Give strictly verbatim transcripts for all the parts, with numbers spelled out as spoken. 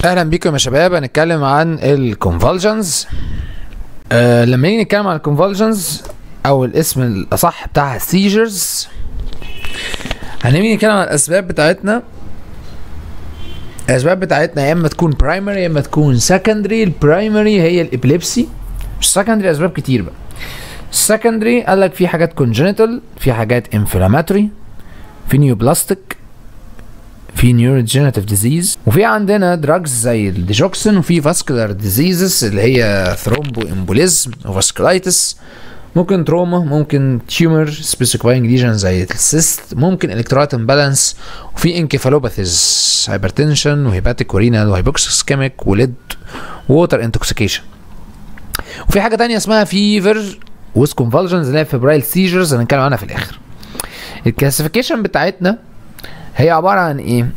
اهلا بيكم يا شباب. هنتكلم عن الكونفولجنز. أه لما نيجي نتكلم عن الكونفولجنز او الاسم الاصح بتاعها seizures، هنيجي نتكلم عن الاسباب بتاعتنا. الاسباب بتاعتنا يا اما تكون برايمري يا اما تكون سكندري. البرايمري هي الابليبسي، مش سكندري اسباب كتير بقى. السكندري قال لك في حاجات كونجنتال، في حاجات انفلاماتوري، في نيوبلاستيك، في نيوروجينيتيف ديزيز، وفي عندنا دراجز زي الديجوكسين، وفي فاسكولار ديزيزز اللي هي ثرومبو امبوليزم وفاسكولايتس، ممكن تروما، ممكن تيومر سبيسيفاينج ليجن زي السيست، ممكن الكترولايت امبالانس، وفي انكيفالوباثيز هايبرتنشن وهيباتيك ورينال وهايبوكسيسكيميك وليد ووتر انتوكسيكيشن. وفي حاجه ثانيه اسمها فيفر ويز كونفولجنز اللي هي فيبرايل سيجرز، هنتكلم عنها في الاخر. الكلاسيفيكيشن بتاعتنا هي عباره عن ايه؟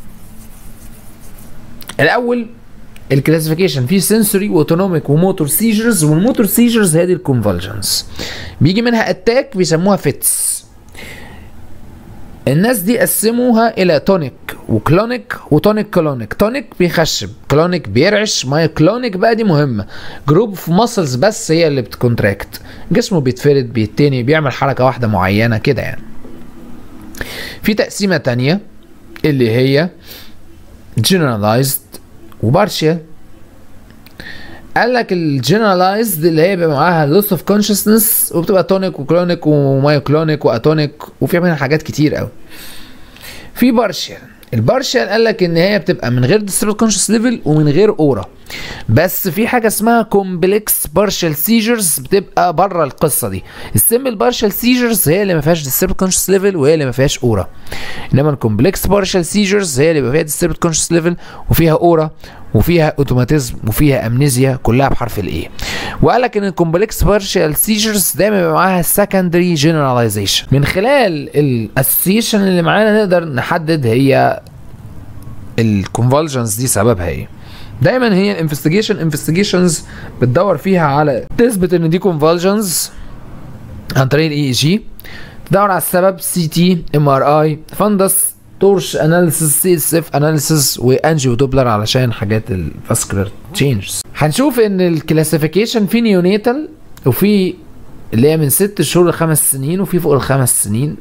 الاول الكلاسيفيكيشن في سنسوري واوتونوميك وموتور سيجرز، والموتور سيجرز هي دي الكونفولجنز، بيجي منها اتاك بيسموها فيتس. الناس دي قسموها الى تونيك وكلونيك وتونيك كلونيك. تونيك بيخشب، كلونيك بيرعش، ماي كلونيك بقى دي مهمه، جروب في ماسلز بس هي اللي بتكونتراكت، جسمه بيتفرد بيتني بيعمل حركه واحده معينه كده يعني. في تقسيمه تانيه اللي هي generalized وبارشيال. قال لك الجنرالايزد اللي هي بيبقى معاها loss of consciousness وبتبقى تونيك وكلونيك ومايوكلونيك واتونيك وفي منها حاجات كتير قوي. في بارشيال، البارشيال قال لك ان هي بتبقى من غير disturbed conscious level ومن غير اورا، بس في حاجه اسمها complex partial seizures بتبقى بره القصه دي. السيمبل partial seizures هي اللي ما فيهاش disturbed conscious level وهي اللي ما فيهاش اورا، انما الكومبلكس partial seizures هي اللي بيبقى فيها disturbed conscious level وفيها اورا وفيها اوتوماتيزم وفيها امنيزيا كلها بحرف الاي. وقال لك ان الكومبلكس partial seizures دايما بيبقى معاها secondary generalization. من خلال الاسوسيشن اللي معانا نقدر نحدد هي الكونفولجنز دي سببها ايه. دايما هي الانفستيجيشن انفستيجيشنز بتدور فيها على تثبت ان دي كونفولجنز عن طريق الاي اي جي، تدور على السبب سي تي، ام ار اي، فندس، تورش اناليسيس، سي اس اف اناليسيس، وانجيو دوبلر علشان حاجات الفاسكولار تشينجز. هنشوف ان الكلاسيفيكيشن في نيونيتال وفي اللي هي من ست شهور لخمس سنين وفي فوق الخمس سنين.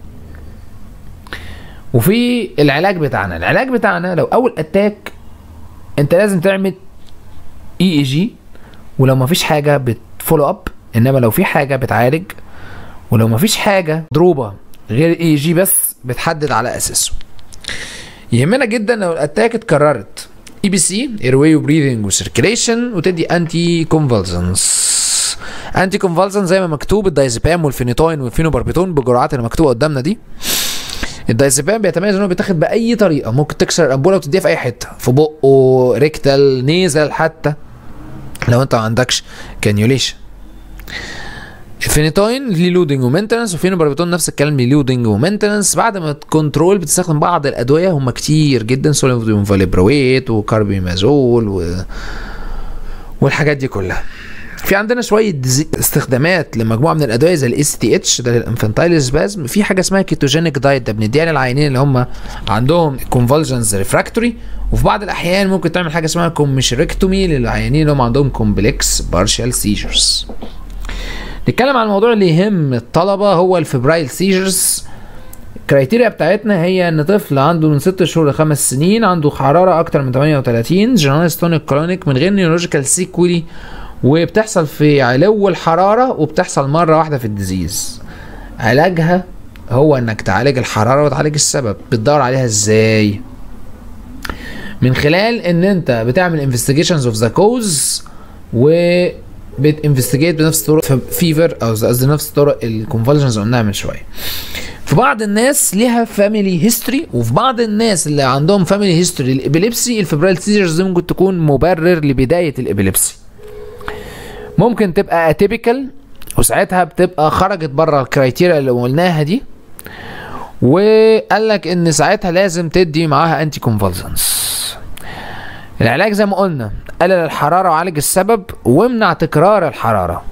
وفي العلاج بتاعنا، العلاج بتاعنا لو اول اتاك انت لازم تعمل اي اي جي، ولو مفيش حاجه بتفولو اب، انما لو في حاجه بتعالج، ولو مفيش حاجه ضروبه غير اي جي بس بتحدد على اساسه. يهمنا جدا لو الاتاك اتكررت اي بي سي ايرواي وبريذنج وسيركيليشن، وتدي انتي كونفولسنز. انتي كونفولسنز زي ما مكتوب الدايزيبام والفينيتوين والفينوباربيتون بالجرعات اللي مكتوبه قدامنا دي. الدايزيبام بيتميز انه بيتاخد باي طريقه، ممكن تكسر الانبوله وتديها في اي حته، في بقه، ريكتال، نيزل، حتى لو انت ما عندكش كانيوليشن. الفينيتوين ليه لودنج ومينتنس، وفينوباربيتون نفس الكلام ليه لودنج ومينتنس. بعد ما تكنترول بتستخدم بعض الادويه، هم كتير جدا، سوليوم فاليبرويت وكاربيمازول و... والحاجات دي كلها. في عندنا شويه استخدامات لمجموعه من الادويه زي الاس تي اتش ده للانفانتايل سبازم. في حاجه اسمها كيتوجينيك دايت ده بنديها للعيانين اللي هم عندهم كونفولجنز ريفراكتوري، وفي بعض الاحيان ممكن تعمل حاجه اسمها كوميشريكتومي للعيانين اللي هم عندهم كومبلكس بارشال سيجرز. نتكلم عن الموضوع اللي يهم الطلبه هو الفبرايل سيجرز. الكرايتيريا بتاعتنا هي ان طفل عنده من ست شهور لخمس سنين، عنده حراره اكتر من ثمانية وثلاثين، جنرالايز تونيك كلونيك من غير نيورولوجيكال سيكولي، وبتحصل في علو الحراره وبتحصل مره واحده في الديزيز. علاجها هو انك تعالج الحراره وتعالج السبب. بتدور عليها ازاي؟ من خلال ان انت بتعمل انفستيجيشنز اوف ذا كوز، و بتنفستيجيت بنفس طرق فيفر او قصدي نفس طرق الكونفولجنز اللي قلناها من شويه. في بعض الناس ليها فاميلي هيستوري، وفي بعض الناس اللي عندهم فاميلي هيستوري الابيليبسي الفبرايل سيجرز ممكن تكون مبرر لبدايه الابيليبسي. ممكن تبقى اتيبيكال وساعتها بتبقى خرجت بره الكرايتيريا اللي قلناها دي، وقال لك ان ساعتها لازم تدي معاها انتي كونفولسنز. العلاج زي ما قلنا قلل الحراره وعالج السبب وامنع تكرار الحراره.